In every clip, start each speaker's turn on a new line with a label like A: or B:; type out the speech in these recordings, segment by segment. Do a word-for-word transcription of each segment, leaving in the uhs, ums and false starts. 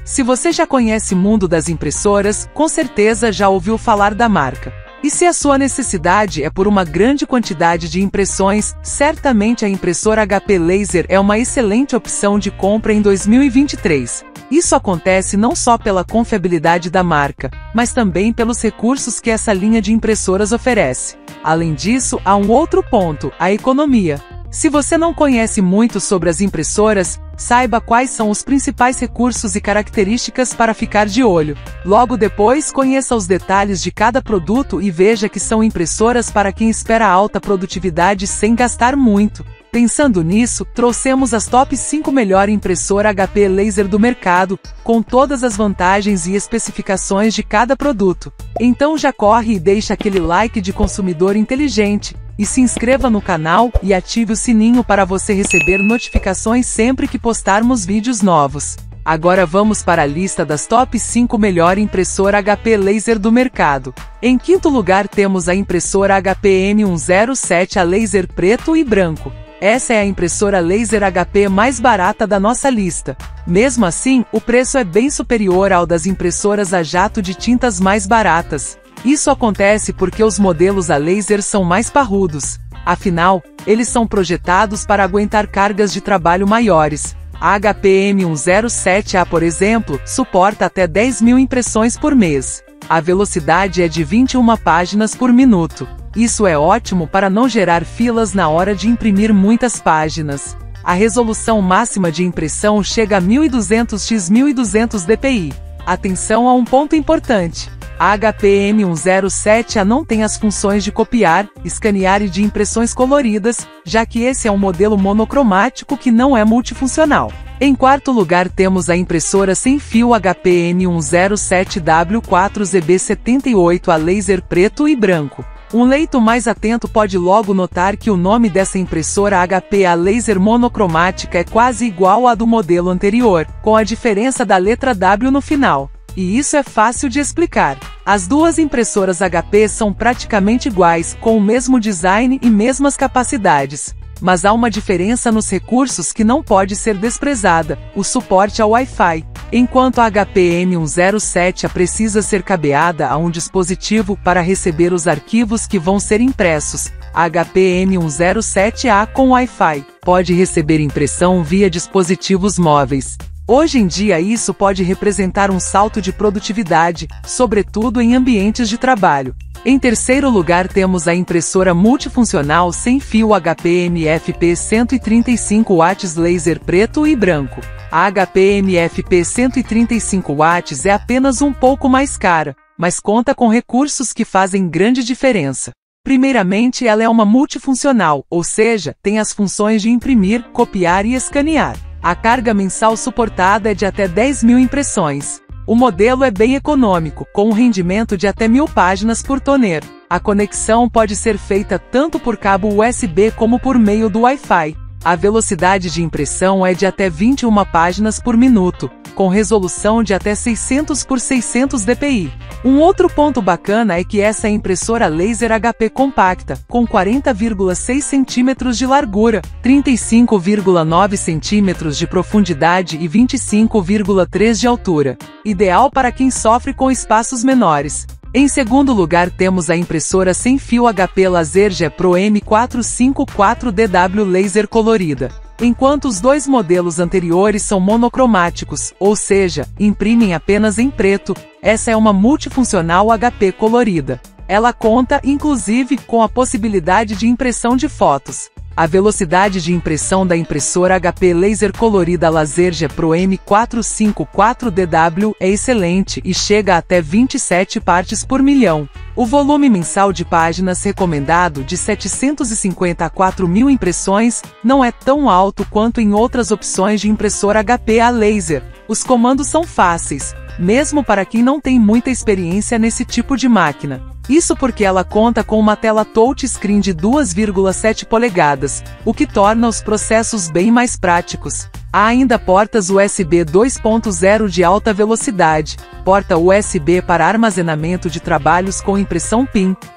A: Se você já conhece o mundo das impressoras, com certeza já ouviu falar da marca. E se a sua necessidade é por uma grande quantidade de impressões, certamente a impressora H P Laser é uma excelente opção de compra em dois mil e vinte e três. Isso acontece não só pela confiabilidade da marca, mas também pelos recursos que essa linha de impressoras oferece. Além disso, há um outro ponto, a economia. Se você não conhece muito sobre as impressoras, saiba quais são os principais recursos e características para ficar de olho. Logo depois, conheça os detalhes de cada produto e veja que são impressoras para quem espera alta produtividade sem gastar muito. Pensando nisso, trouxemos as top cinco melhor impressora H P Laser do mercado, com todas as vantagens e especificações de cada produto. Então já corre e deixa aquele like de consumidor inteligente, e se inscreva no canal e ative o sininho para você receber notificações sempre que postarmos vídeos novos. Agora vamos para a lista das top cinco melhor impressora H P Laser do mercado. Em quinto lugar temos a impressora H P M cento e sete a laser preto e branco. Essa é a impressora laser H P mais barata da nossa lista. Mesmo assim, o preço é bem superior ao das impressoras a jato de tintas mais baratas. Isso acontece porque os modelos a laser são mais parrudos. Afinal, eles são projetados para aguentar cargas de trabalho maiores. A H P M cento e sete A, por exemplo, suporta até dez mil impressões por mês. A velocidade é de vinte e uma páginas por minuto. Isso é ótimo para não gerar filas na hora de imprimir muitas páginas. A resolução máxima de impressão chega a mil e duzentos por mil e duzentos dpi. Atenção a um ponto importante. A H P M cento e sete A não tem as funções de copiar, escanear e de impressões coloridas, já que esse é um modelo monocromático que não é multifuncional. Em quarto lugar temos a impressora sem fio H P M cento e sete W quatro Z B setenta e oito a laser preto e branco. Um leito mais atento pode logo notar que o nome dessa impressora H P a laser monocromática é quase igual à do modelo anterior, com a diferença da letra W no final. E isso é fácil de explicar. As duas impressoras H P são praticamente iguais, com o mesmo design e mesmas capacidades. Mas há uma diferença nos recursos que não pode ser desprezada: o suporte ao Wi-Fi. Enquanto a H P M cento e sete A precisa ser cabeada a um dispositivo para receber os arquivos que vão ser impressos, a H P M cento e sete A com Wi-Fi pode receber impressão via dispositivos móveis. Hoje em dia isso pode representar um salto de produtividade, sobretudo em ambientes de trabalho. Em terceiro lugar temos a impressora multifuncional sem fio H P M F P cento e trinta e cinco watts laser preto e branco. A H P M F P cento e trinta e cinco watts é apenas um pouco mais cara, mas conta com recursos que fazem grande diferença. Primeiramente, ela é uma multifuncional, ou seja, tem as funções de imprimir, copiar e escanear. A carga mensal suportada é de até dez mil impressões. O modelo é bem econômico, com um rendimento de até mil páginas por toner. A conexão pode ser feita tanto por cabo U S B como por meio do Wi-Fi. A velocidade de impressão é de até vinte e uma páginas por minuto, com resolução de até seiscentos por seiscentos dpi. Um outro ponto bacana é que essa é impressora laser H P compacta, com quarenta vírgula seis centímetros de largura, trinta e cinco vírgula nove centímetros de profundidade e vinte e cinco vírgula três de altura. Ideal para quem sofre com espaços menores. Em segundo lugar temos a impressora sem fio H P LaserJet Pro M quatrocentos e cinquenta e quatro D W laser colorida. Enquanto os dois modelos anteriores são monocromáticos, ou seja, imprimem apenas em preto, essa é uma multifuncional H P colorida. Ela conta, inclusive, com a possibilidade de impressão de fotos. A velocidade de impressão da impressora H P Laser colorida LaserJet Pro M quatrocentos e cinquenta e quatro D W é excelente e chega a até vinte e sete partes por milhão. O volume mensal de páginas recomendado de setecentos e cinquenta a quatro mil impressões não é tão alto quanto em outras opções de impressora H P a laser. Os comandos são fáceis, mesmo para quem não tem muita experiência nesse tipo de máquina. Isso porque ela conta com uma tela touchscreen de duas vírgula sete polegadas, o que torna os processos bem mais práticos. Há ainda portas U S B dois ponto zero de alta velocidade, porta U S B para armazenamento de trabalhos com impressão P I N,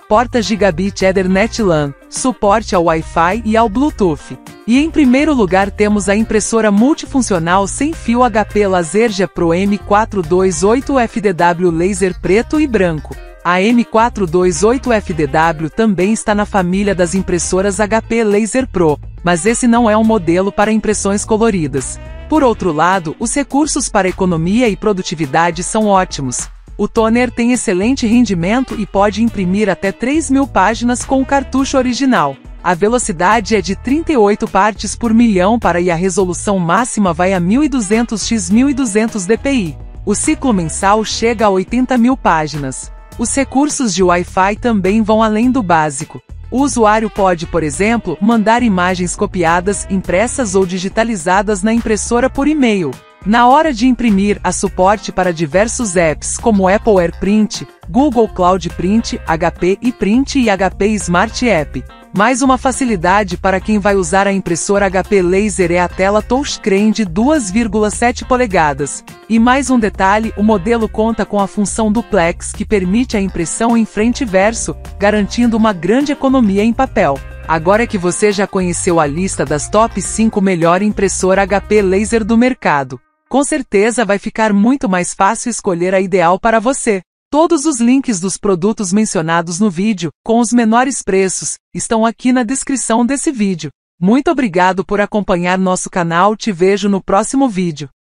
A: porta Gigabit Ethernet LAN, suporte ao Wi-Fi e ao Bluetooth. E em primeiro lugar temos a impressora multifuncional sem fio H P LaserJet Pro M quatrocentos e vinte e oito F D W laser preto e branco. A M quatrocentos e vinte e oito F D W também está na família das impressoras H P Laser Pro, mas esse não é um modelo para impressões coloridas. Por outro lado, os recursos para economia e produtividade são ótimos. O toner tem excelente rendimento e pode imprimir até três mil páginas com o cartucho original. A velocidade é de trinta e oito partes por milhão para e a resolução máxima vai a mil e duzentos por mil e duzentos dpi. O ciclo mensal chega a oitenta mil páginas. Os recursos de Wi-Fi também vão além do básico. O usuário pode, por exemplo, mandar imagens copiadas, impressas ou digitalizadas na impressora por e-mail. Na hora de imprimir, há suporte para diversos apps como Apple AirPrint, Google Cloud Print, H P ePrint e H P Smart App. Mais uma facilidade para quem vai usar a impressora H P Laser é a tela touchscreen de duas vírgula sete polegadas. E mais um detalhe, o modelo conta com a função duplex que permite a impressão em frente e verso, garantindo uma grande economia em papel. Agora que você já conheceu a lista das top cinco melhor impressora H P Laser do mercado, com certeza vai ficar muito mais fácil escolher a ideal para você. Todos os links dos produtos mencionados no vídeo, com os menores preços, estão aqui na descrição desse vídeo. Muito obrigado por acompanhar nosso canal, te vejo no próximo vídeo.